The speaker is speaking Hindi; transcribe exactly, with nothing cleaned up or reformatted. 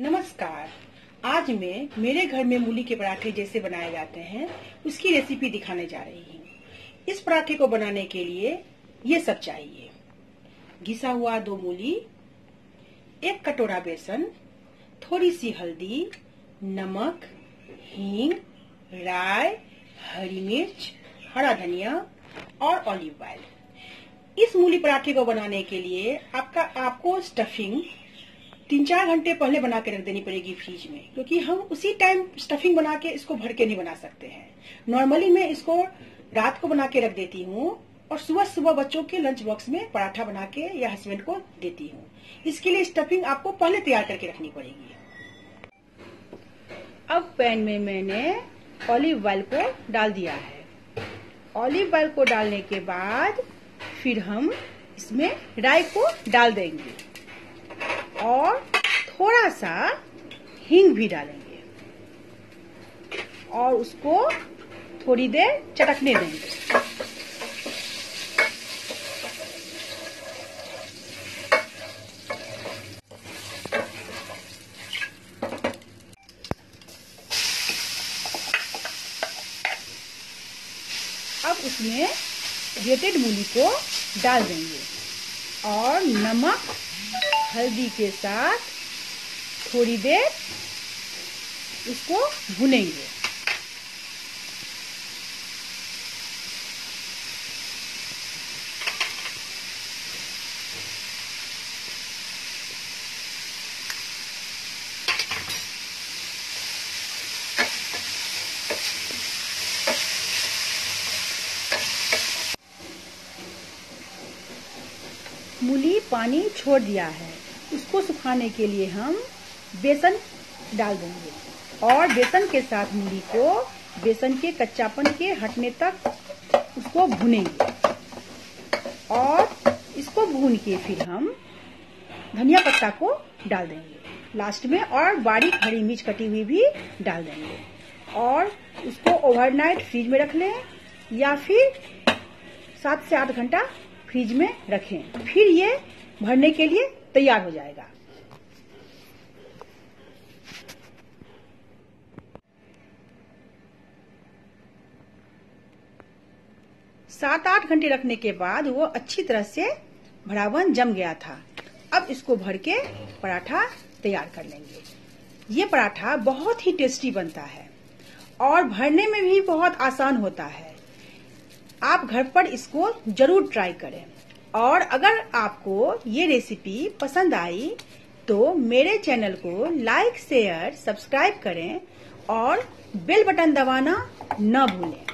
नमस्कार। आज मैं मेरे घर में मूली के पराठे जैसे बनाए जाते हैं उसकी रेसिपी दिखाने जा रही हूँ। इस पराठे को बनाने के लिए ये सब चाहिए: घिसा हुआ दो मूली, एक कटोरा बेसन, थोड़ी सी हल्दी, नमक, हींग, राई, हरी मिर्च, हरा धनिया और ऑलिव ऑयल। इस मूली पराठे को बनाने के लिए आपका आपको स्टफिंग तीन चार घंटे पहले बना के रख देनी पड़ेगी फ्रिज में, क्योंकि हम उसी टाइम स्टफिंग बना के इसको भर के नहीं बना सकते हैं। नॉर्मली मैं इसको रात को बना के रख देती हूँ और सुबह सुबह बच्चों के लंच बॉक्स में पराठा बना के या हस्बैंड को देती हूँ। इसके लिए स्टफिंग आपको पहले तैयार करके रखनी पड़ेगी। अब पैन में मैंने ऑलिव ऑयल को डाल दिया है। ऑलिव ऑयल को डालने के बाद फिर हम इसमें राई को डाल देंगे और थोड़ा सा हींग भी डालेंगे और उसको थोड़ी देर चटकने देंगे। अब उसमें ग्रेटेड मूली को डाल देंगे और नमक हल्दी के साथ थोड़ी देर इसको भुनेंगे। मूली पानी छोड़ दिया है, उसको सुखाने के लिए हम बेसन डाल देंगे और बेसन के साथ मूली को बेसन के कच्चापन के हटने तक उसको भूनेंगे और इसको भून के फिर हम धनिया पत्ता को डाल देंगे लास्ट में और बारीक हरी मिर्च कटी हुई भी डाल देंगे और उसको ओवरनाइट फ्रिज में रख लें या फिर सात से आठ घंटा फ्रिज में रखें। फिर ये भरने के लिए तैयार हो जाएगा। सात आठ घंटे रखने के बाद वो अच्छी तरह से भरावन जम गया था। अब इसको भर के पराठा तैयार कर लेंगे। ये पराठा बहुत ही टेस्टी बनता है और भरने में भी बहुत आसान होता है। आप घर पर इसको जरूर ट्राई करें और अगर आपको ये रेसिपी पसंद आई तो मेरे चैनल को लाइक, शेयर, सब्सक्राइब करें और बेल बटन दबाना न भूलें।